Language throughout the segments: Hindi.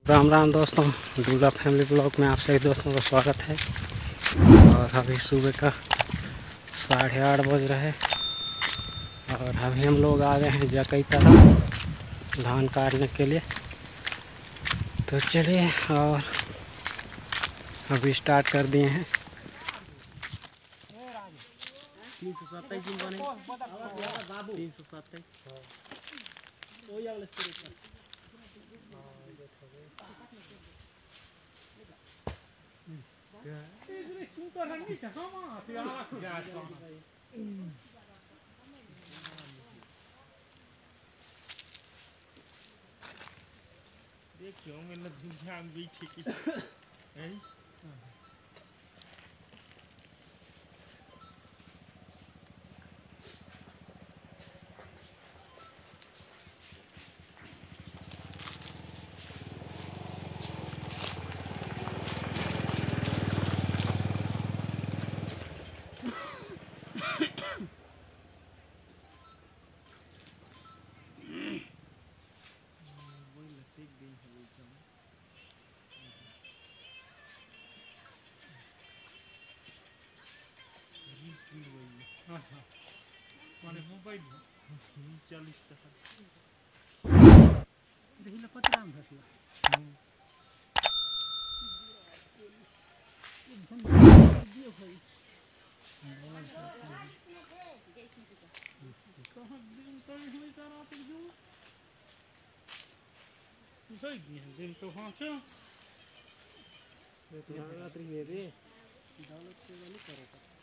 राम राम दोस्तों, दूल्हा फैमिली ब्लॉग में आप सभी दोस्तों का स्वागत है। और अभी सुबह का 8:30 बज रहा है और अभी हम लोग आ गए हैं जकई तरफ धान काटने के लिए। तो चलिए और अभी स्टार्ट कर दिए हैं। 337 देखियो मैंने दुनिया में भी ठीक है। माने मोबाइल 40 টাকা देखिए कत दाम भेटल दिन तो हाँ से रात्रि में रे दौलत के वाली करो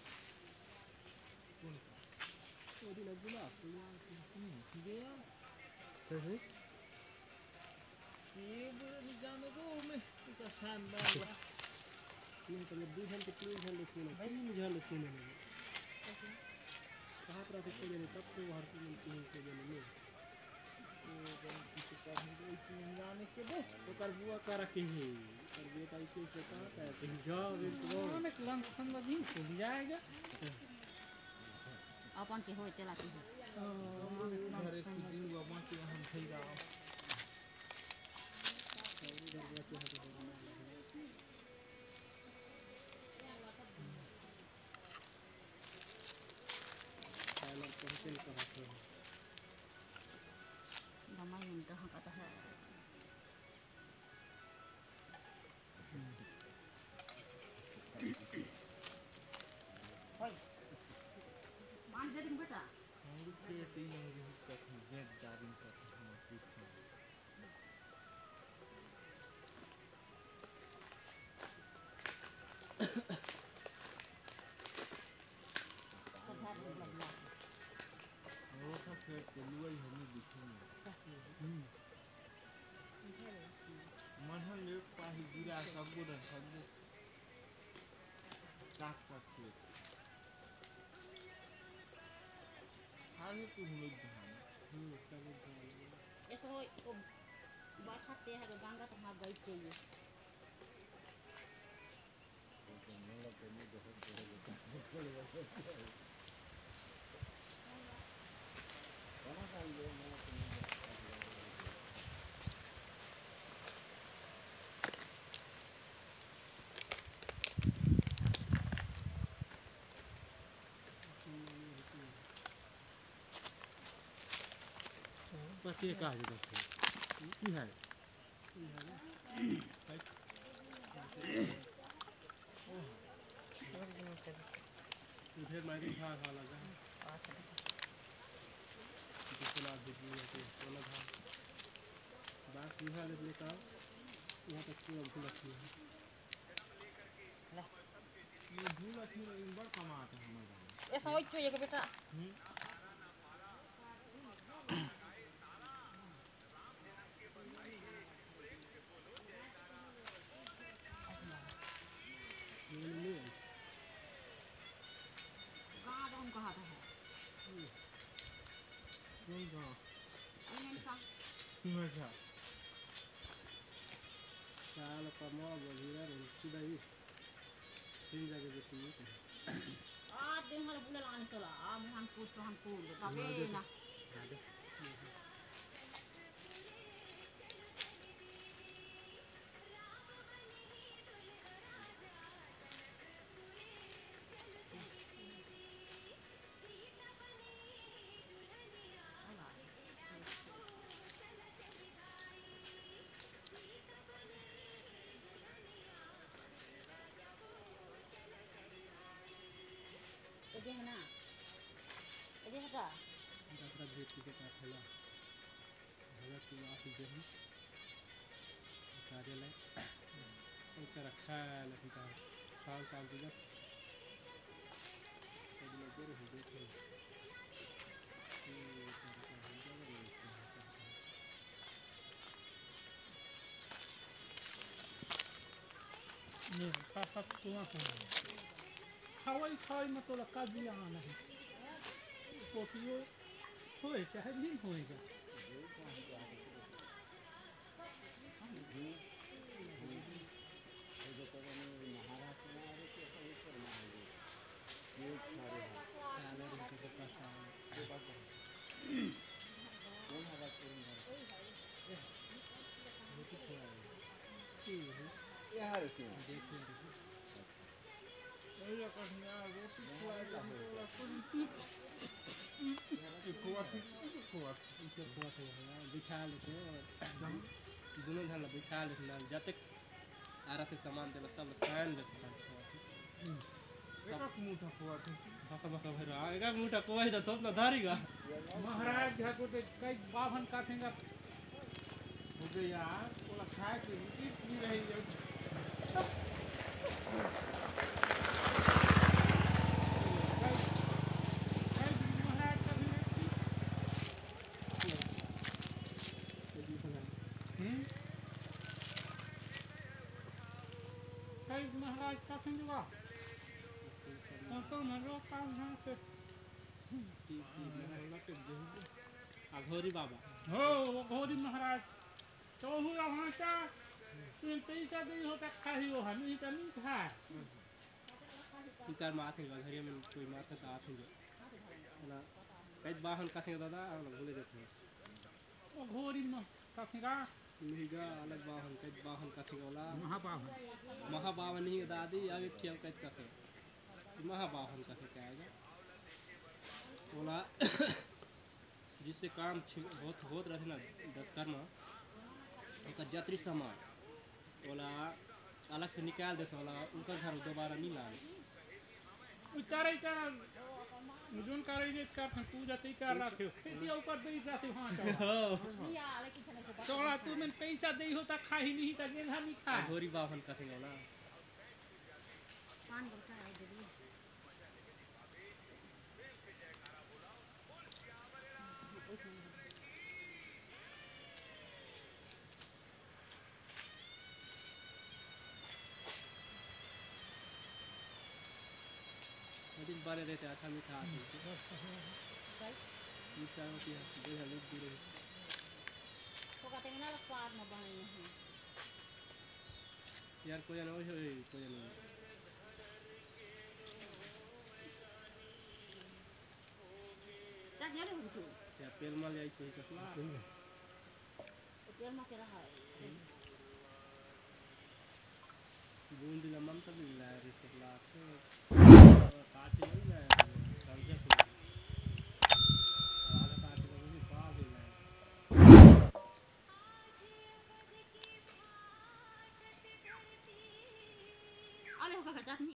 ओदी लगुला गया है ये जाने को मैं इसका शानदार 3 घंटे 2 घंटे 3 घंटे सुने 3 घंटे सुने कहाँ पर आते चले तब तो बाहर को मिलती है के जने में तो जाने के दे तो कर बुआ कर रखे है और ये ताई के पता है कहीं जाओ तो ना कलम संग दिन खुल जाएगा अपन के होय चला के घर एक दिन बाबा के हम થઈ जाओ दमाई में कहां का है मान दे दिन बेटा हम के तीन दिन तक वेट जाबिन का हम ठीक है वो था फिर चलुई हमें दिखे मनहन ले पाही गिरा सब काट के खाने को हम लोग सब ऐसा हो तो बढ़ाते हैं तो गंगा तो वहां गई चाहिए पति का है दोस्तों की है फिर मारी खा लगा सलाद दीजिए तो लगा बात यह ले का यहाँ तक पूरा भूल रखी है ये भूल रखी है बड़ कमाता है हमारा ऐसा होई चाहिए बेटा कहाँ है नहीं कहाँ नहीं सा नहीं क्या साल कमा बजीरा रोटी दही 3 जगह देती है दिन हर बुला लाने चला हम पूछ तबे ना का दूसरा भी टिकट आखेला भगत की ऑफिस जे कार्यालय उनका रखा है लेकिन साल साल की जब लगे रहे देखे ये पापा तुम हवाई खाई में तो लगा दिया नहीं कोटियो होए चाहे नहीं होएगा बिठा लेते दोनों झन बिठा लेते जब तक आरा से सामान देला सब साइन लेते एक मुठा खोआ थे बका बका भरा एक मुठा कोई तो ना धारीगा महाराज को तो कई बाभन काटेगा हो गया यार बोला खाए के रुचि नहीं रही महाराज का संगवा तो मरो काम है से अघोरी बाबा हो अघोरी महाराज तो हुआ वहां का तीन पैसा दे होता खाही हो हम नहीं नहीं था इकार माथे घरिया में कोई माथे का आथे ना कई बाहन काथे दादा भूले देते अघोरी में काथे का निगा अलग बाहन कई बाहन काथे वाला महाबाहन नहीं दादी आगे ठेव कई काथे महाबाहन काथे क्या आएगा बोला जिससे काम बहुत होत रहे ना 10 कर्म उनका यात्री सामान बोला अलग से निकाल देते वाला उनका घर दोबारा नहीं लाए उतारे का मुझे करे जे का पूजा तई कर रखे खेती ऊपर दे जाते हां चोला तू में पैसा दे होता खाही नहीं त गेधा नहीं खा घोरी बाहन काथे वाला पान बरसा है दीदी दिन बारे रहते अच्छा मीठा मीठा होती है देखा लोग दूर तो कहते हैं ना पार में बने नहीं यार कोई ना कोई नहीं क्या जाने हो तू या पेल माल आई सही कसला पेल में के रहा है बूंदी लमन तब ला रे कसला से काट नहीं ना समझे को आला काट को भी पा दे ना अरे होगा चटनी